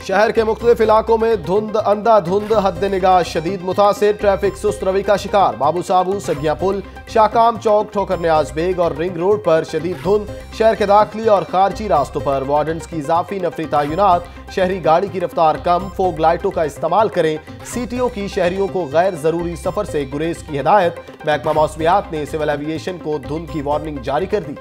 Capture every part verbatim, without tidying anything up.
शहर के मुख्तलिफ इलाकों में धुंध अंधाधुंध हद-ए-निगाह शदीद मुतासिर, ट्रैफिक सुस्त रवि का शिकार। बाबू साबू, सगिया पुल, शाकाम चौक, ठोकर न्याज बेग और रिंग रोड पर शदीद धुंध। शहर के दाखिली और खारजी रास्तों पर वार्डन्स की इजाफी नफरी तयनात। शहरी गाड़ी की रफ्तार कम, फोग लाइटों का इस्तेमाल करें। सीटीओ की शहरियों को गैर जरूरी सफर से गुरेज की हिदायत। महकमा मौसमियात ने सिविल एविएशन को धुंध की वार्निंग जारी कर दी।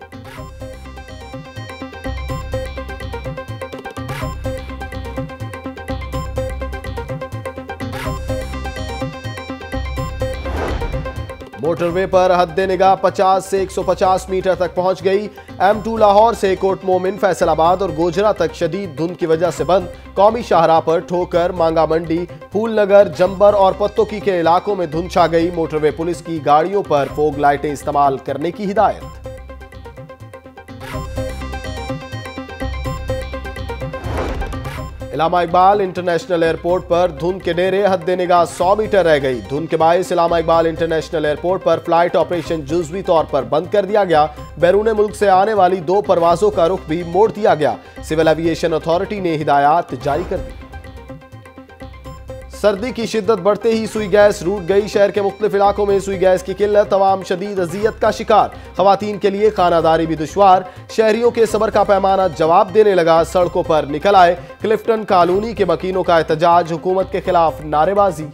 मोटरवे पर हद-ए-निगाह पचास से एक सौ पचास मीटर तक पहुंच गई। एम टू लाहौर से कोट मोमिन, फैसलाबाद और गोजरा तक शदीद धुंध की वजह से बंद। कौमी शाहराह पर ठोकर, मांगा मंडी, फूलनगर, जंबर और पत्तोकी के इलाकों में धुंध छा गई। मोटरवे पुलिस की गाड़ियों पर फोग लाइटें इस्तेमाल करने की हिदायत। इलामा इकबाल इंटरनेशनल एयरपोर्ट पर धुंध के डेरे, हद-ए-निगाह सौ मीटर रह गई। धुंध के बायस इलामा इकबाल इंटरनेशनल एयरपोर्ट पर फ्लाइट ऑपरेशन जुज़वी तौर पर बंद कर दिया गया। बैरून मुल्क से आने वाली दो परवाजों का रुख भी मोड़ दिया गया। सिविल एविएशन अथॉरिटी ने हिदायत जारी कर दी। सर्दी की शिद्दत बढ़ते ही सुई गैस रूट गई। शहर के मुख्तलिफ इलाकों में सुई गैस की किल्लत, तमाम शदीद अजियत का शिकार। खवातीन के लिए खानादारी भी दुश्वार। शहरियों के सबर का पैमाना जवाब देने लगा, सड़कों पर निकल आए। क्लिफ्टन कॉलोनी के मकीनों का एहतजाज, हुकूमत के खिलाफ नारेबाजी।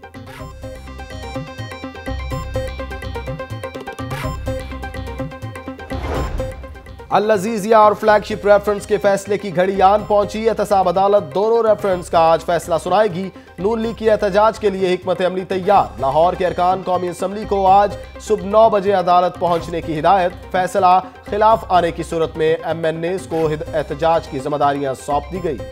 अल अजीजिया और फ्लैगशिप रेफरेंस के फैसले की घड़ी आन पहुंची। एहतसाब अदालत दोनों रेफरेंस का आज फैसला सुनाएगी। नून लीग की एहतजाज के लिए हिकमत अमली तैयार। लाहौर के अरकान कौमी असम्बली को आज सुबह नौ बजे अदालत पहुंचने की हिदायत। फैसला खिलाफ आने की सूरत में एम एन एस को एहतजाज की जिम्मेदारियां सौंप दी गई।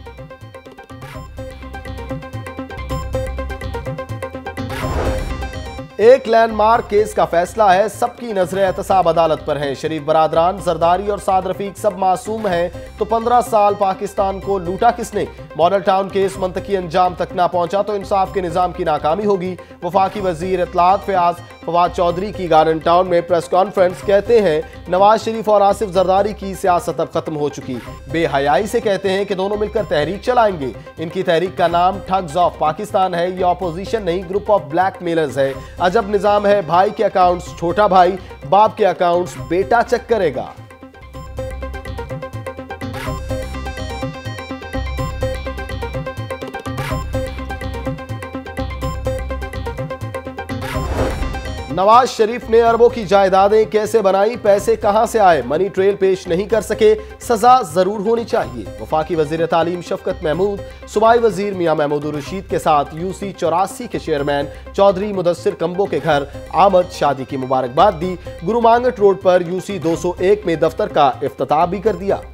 एक लैंडमार्क केस का फैसला है, सबकी नजरें एहतसाब अदालत पर हैं। शरीफ बरादरान जरदारी और साद रफीक सब मासूम हैं, तो पंद्रह साल पाकिस्तान को लूटा किसने? मॉडल टाउन केस मंतकी अंजाम तक ना पहुंचा तो इंसाफ के निजाम की नाकामी होगी। वफाकी वजीर इत्तलात फयाज फवाद चौधरी की गार्डन टाउन में प्रेस कॉन्फ्रेंस। कहते हैं नवाज शरीफ और आसिफ जरदारी की सियासत अब खत्म हो चुकी। बेहयाई से कहते हैं कि दोनों मिलकर तहरीक चलाएंगे। इनकी तहरीक का नाम ठग्स ऑफ पाकिस्तान है। ये ऑपोजिशन नहीं, ग्रुप ऑफ ब्लैकमेलर्स है। अजब निजाम है, भाई के अकाउंट्स छोटा भाई, बाप के अकाउंट्स बेटा चेक करेगा। नवाज शरीफ ने अरबों की जायदादें कैसे बनाई, पैसे कहां से आए, मनी ट्रेल पेश नहीं कर सके, सजा जरूर होनी चाहिए। वफाकी वजीर तालीम शफकत महमूद सूबाई वजीर मियां महमूद रशीद के साथ यूसी चौरासी के चेयरमैन चौधरी मुदस्सिर कंबो के घर आमद, शादी की मुबारकबाद दी। गुरु मांगट रोड पर यूसी दो सौ एक में दफ्तर का इफ्तिताह भी कर दिया।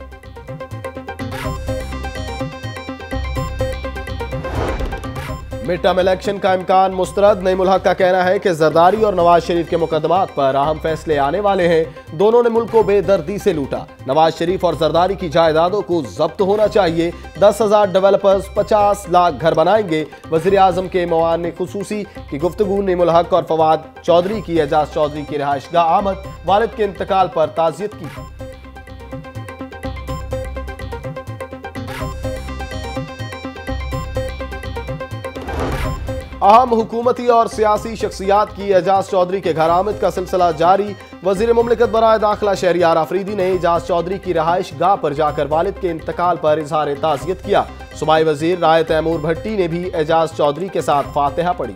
मिड टर्म इलेक्शन का इम्कान मुस्तरद। नईमुल हक का कहना है कि जरदारी और नवाज शरीफ के मुकदमात पर अहम फैसले आने वाले हैं। दोनों ने मुल्क को बेदर्दी से लूटा। नवाज शरीफ और जरदारी की जायदादों को जब्त होना चाहिए। दस हजार डेवलपर्स पचास लाख घर बनाएंगे। वजीर आजम के मवान खुसूसी की गुफ्तगू। नईमुल हक और फवाद चौधरी की एजाज चौधरी की रिहाइशगाह आमद। वालिद के इंतकाल पर ताजियत की। अहम हुकूमती और सियासी शख्सियात की एजाज चौधरी के घर आमद का सिलसिला जारी। वजीर मुमलिकत बराए दाखिला शहरियार आफरीदी ने एजाज चौधरी की रहाइश गाह पर जाकर वालिद के इंतकाल पर इजहार ताज़ियत किया। सूबाई वजीर राय तैमूर भट्टी ने भी एजाज चौधरी के साथ फातिहा पढ़ी।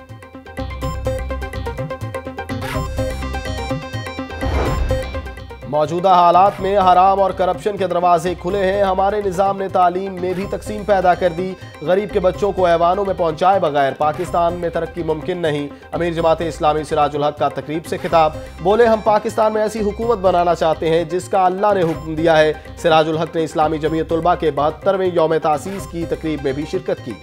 मौजूदा हालात में हराम और करप्शन के दरवाजे खुले हैं। हमारे निज़ाम ने तालीम में भी तकसीम पैदा कर दी। गरीब के बच्चों को ऐवानों में पहुंचाए बगैर पाकिस्तान में तरक्की मुमकिन नहीं। अमीर जमात इस्लामी सिराजुल हक का तकरीब से खिताब। बोले हम पाकिस्तान में ऐसी हुकूमत बनाना चाहते हैं जिसका अल्लाह ने हुक्म दिया है। सिराजुल हक ने इस्लामी जमीयत उलमा के बहत्तरवें यौम तासीस की तकरीब में भी शिरकत की।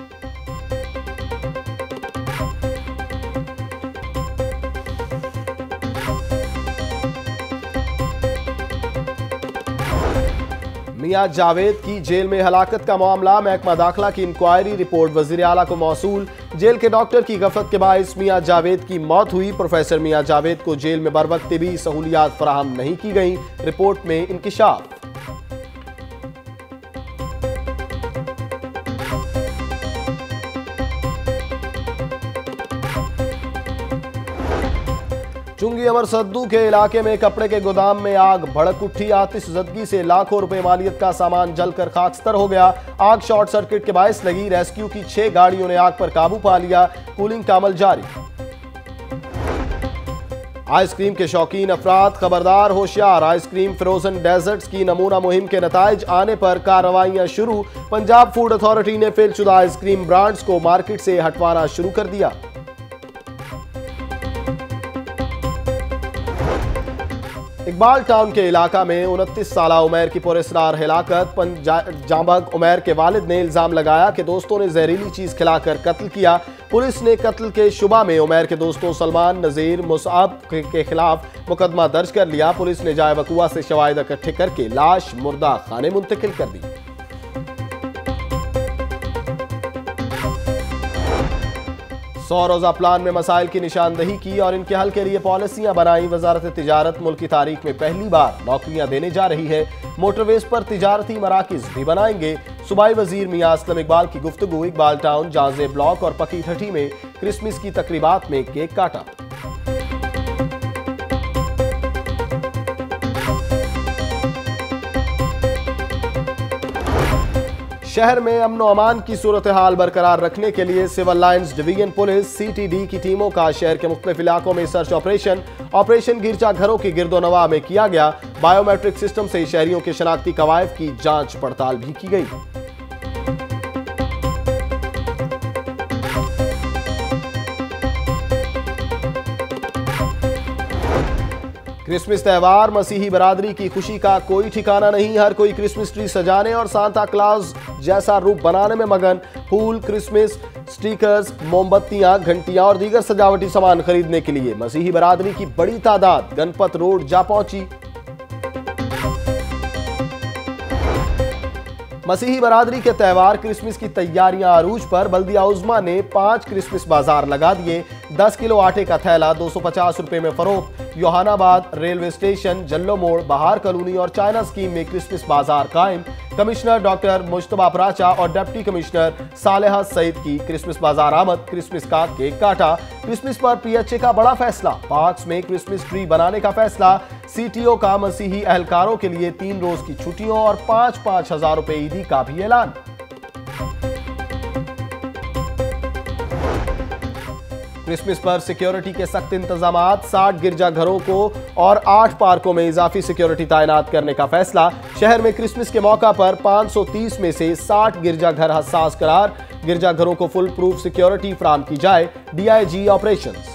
मियां जावेद की जेल में हलाकत का मामला। महकमा दाखिला की इंक्वायरी रिपोर्ट वजीर आला को मौसूल। जेल के डॉक्टर की गफलत के बायस मियां जावेद की मौत हुई। प्रोफेसर मियां जावेद को जेल में बर वक्त भी सहूलियात फराहम नहीं की गई। रिपोर्ट में इंकिशाफ। चुंगी अमर सद्दू के इलाके में कपड़े के गोदाम में आग भड़क उठी। आतिशज़दगी से लाखों रुपए मालियत का सामान जलकर खाकस्तर हो गया। आग शॉर्ट सर्किट के बायस लगी। रेस्क्यू की छह गाड़ियों ने आग पर काबू पा लिया। कूलिंग का अमल जारी। आइसक्रीम के शौकीन अफराद खबरदार, होशियार। आइसक्रीम फ्रोजन डेजर्ट्स की नमूना मुहिम के नताइज आने पर कार्रवाइयां शुरू। पंजाब फूड अथॉरिटी ने फेलशुदा आइसक्रीम ब्रांड्स को मार्केट से हटवाना शुरू कर दिया। इकबाल टाउन के इलाका में उनतीस साल उमैर की पुरस्कार हिलाकत। जांबग उमैर के वालिद ने इल्जाम लगाया कि दोस्तों ने जहरीली चीज खिलाकर कत्ल किया। पुलिस ने कत्ल के शुबा में उमैर के दोस्तों सलमान, नजीर, मुसअब के खिलाफ मुकदमा दर्ज कर लिया। पुलिस ने जाए वकुआ से शवाहिद इकट्ठे करके लाश मुर्दा खाने मुंतकिल कर दी। सौ रोजा प्लान में मसाइल की निशानदही की और इनके हल के लिए पॉलिसियां बनाई। वजारत तिजारत मुल्क की तारीख में पहली बार नौकरियां देने जा रही है। मोटरवेज पर तिजारती मराकिज भी बनाएंगे। सूबाई वजीर मियां असलम इकबाल की गुफ्तगू। इकबाल टाउन, जांजे ब्लॉक और पकी ठठी में क्रिसमस की तकरीबात में केक काटा। शहर में अमन व अमान की सूरत हाल बरकरार रखने के लिए Civil Lines division police C T D की टीमों का शहर के मुख्तलिफ इलाकों में सर्च ऑपरेशन ऑपरेशन गिरजाघरों की गिरदोनवा में किया गया। बायोमेट्रिक सिस्टम से शहरियों के शनाख्ती कवायद की जांच पड़ताल भी की गई। क्रिसमस त्यौहार, मसीही बरादरी की खुशी का कोई ठिकाना नहीं। हर कोई क्रिसमस ट्री सजाने और सांता क्लॉज जैसा रूप बनाने में मगन। फूल, क्रिसमस स्टिकर्स, मोमबत्तियां, घंटियां और दीगर सजावटी सामान खरीदने के लिए मसीही बरादरी की बड़ी तादाद गणपत रोड जा पहुंची। मसीही बरादरी के त्यौहार क्रिसमस की तैयारियां अरूज पर। बल्दिया उज़्मा ने पांच क्रिसमस बाजार लगा दिए। दस किलो आटे का थैला दो सौ पचास रुपए में फरोख्त। योहानाबाद, रेलवे स्टेशन, जल्लो मोड़, बहार कॉलोनी और चाइना स्कीम में क्रिसमस बाजार कायम। कमिश्नर डॉक्टर मुश्तबा प्राचा और डिप्टी कमिश्नर सालेहा सईद की क्रिसमस बाजार आमद। क्रिसमस का केक काटा। क्रिसमस पर पी एच ए का बड़ा फैसला। पार्क्स में क्रिसमस ट्री बनाने का फैसला। सी टी ओ का मसीही एहलकारों के लिए तीन रोज की छुट्टियों और पांच पांच हजार रुपए ईदी का भी ऐलान। क्रिसमस पर सिक्योरिटी के सख्त इंतजामात। साठ गिरजाघरों को और आठ पार्कों में इजाफी सिक्योरिटी तैनात करने का फैसला। शहर में क्रिसमस के मौका पर पांच सौ तीस में से साठ गिरजाघर हसास करार। गिरजाघरों को फुल प्रूफ सिक्योरिटी फराहम की जाए। D I G operations.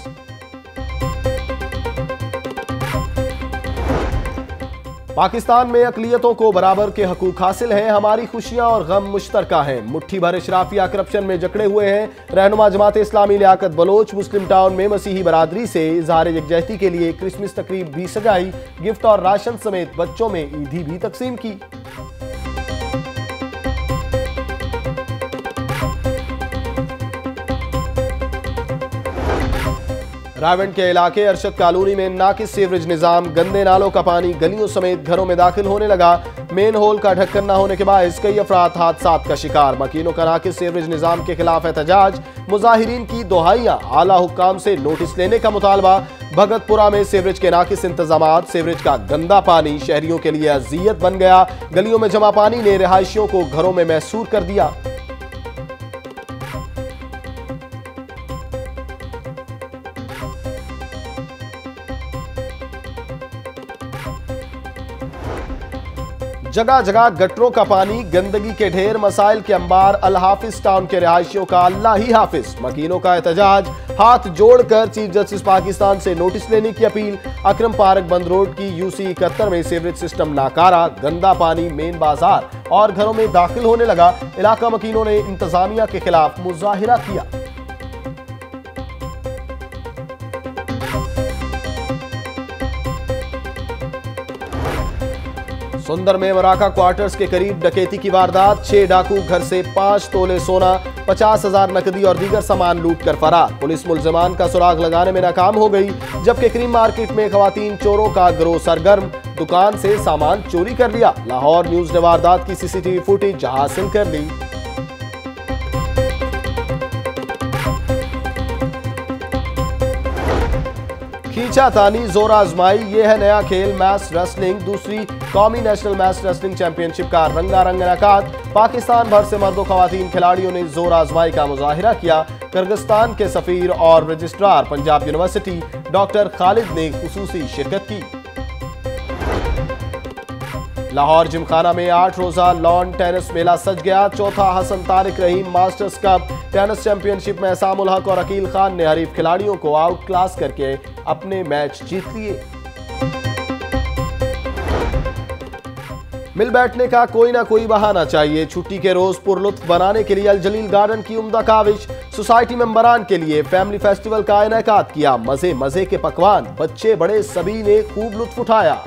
Pakistan में अकलियतों को बराबर के हकूक हासिल हैं। हमारी खुशियां और गम मुश्तरका हैं। मुट्ठी भर इशराफिया करप्शन में जकड़े हुए हैं। रहनुमा जमात इस्लामी लियाकत बलोच मुस्लिम टाउन में मसीही बरादरी से इजहार यकजहती के लिए क्रिसमस तकरीब भी सजाई। गिफ्ट और राशन समेत बच्चों में ईदी भी तकसीम की। रावण के इलाके अरशद कॉलोनी में नाकिस सीवरेज निजाम। गंदे नालों का पानी गलियों समेत घरों में दाखिल होने लगा। मेन होल का ढक्कन न होने के बायस कई अफराद हादसात का शिकार। मकीनों का नाकिस सीवरेज निजाम के खिलाफ एहतजाज। मुजाहिरीन की दोहाइयां। आला हुक्काम से नोटिस लेने का मुतालबा। भगतपुरा में सीवरेज के नाकिस इंतजामात। सीवरेज का गंदा पानी शहरियों के लिए अजियत बन गया। गलियों में जमा पानी ने रिहायशियों को घरों में महसूर कर दिया। जगह जगह गटरों का पानी, गंदगी के ढेर, मसाइल के अंबार। अल हाफिज टाउन के रिहायशियों का अल्लाह ही हाफिज। मकीनों का एहतजाज। हाथ जोड़कर चीफ जस्टिस पाकिस्तान से नोटिस लेने की अपील। अकरम पार्क बंद रोड की यूसी इकहत्तर में सीवरेज सिस्टम नाकारा। गंदा पानी मेन बाजार और घरों में दाखिल होने लगा। इलाका मकीनों ने इंतजामिया के खिलाफ मुजाहिरा किया। सुंदर में मराका क्वार्टर्स के करीब डकैती की वारदात। छह डाकू घर से पांच तोले सोना, पचास हजार नकदी और दीगर सामान लूट कर फरार। पुलिस मुलजमान का सुराग लगाने में नाकाम हो गई। जबकि क्रीम मार्केट में खवातीन चोरों का गिरोह सरगर्म। दुकान से सामान चोरी कर लिया। लाहौर न्यूज ने वारदात की सीसीटीवी फुटेज हासिल कर ली। पीछा तानी जोर आजमाई, ये है नया खेल मैच रेसलिंग। दूसरी कौमी नेशनल मैच रेसलिंग चैंपियनशिप का रंगारंग इनेकाद। पाकिस्तान भर से मर्दों खवातीन खिलाड़ियों ने जोर आजमाई का मुजाहिरा किया। किर्गिस्तान के सफीर और registrar Punjab university doctor Khalid ने खुसूसी शिरकत की। लाहौर जिमखाना में आठ रोजा लॉन टेनिस मेला सज गया। चौथा Hasan Tariq Rahim masters cup tennis championship में एहसान उल हक और अकील खान ने हरीफ खिलाड़ियों को आउट क्लास करके अपने मैच जीत लिए। मिल बैठने का कोई ना कोई बहाना चाहिए। छुट्टी के रोज पुरलुत्फ बनाने के लिए अल जलील गार्डन की उम्दा काविश। सोसाइटी मेंबरान के लिए फैमिली फेस्टिवल का इनेकाद किया। मजे मजे के पकवान, बच्चे बड़े सभी ने खूब लुत्फ उठाया।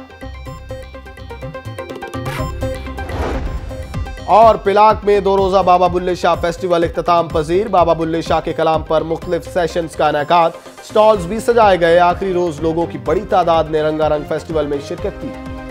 और पिलाक में दो रोजा बाबा बुल्ले शाह फेस्टिवल इख्तिताम पजीर। बाबा बुल्ले शाह के कलाम पर मुख्तलिफ सेशंस का इनेकाद। स्टॉल्स भी सजाए गए। आखिरी रोज लोगों की बड़ी तादाद ने रंगारंग फेस्टिवल में शिरकत की।